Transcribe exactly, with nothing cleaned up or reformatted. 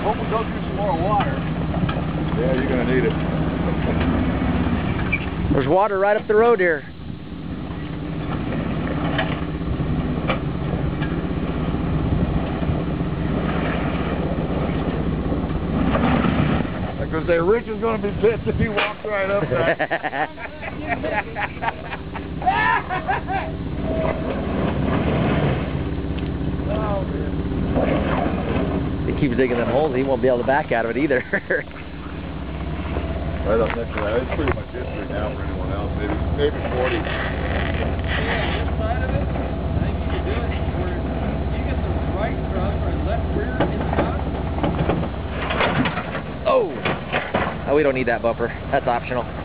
Hope we go through some more water. Yeah, you're gonna need it. There's water right up the road here. I could say Rich is gonna be pissed if he walks right up there. Oh, man. He keeps digging them holes, he won't be able to back out of it either. Right up next to that. It's pretty much history now for anyone else. Maybe maybe forty. Yeah, this side of it, I think you can do it where you get the right front or left rear in the front. Oh! Oh, we don't need that bumper. That's optional.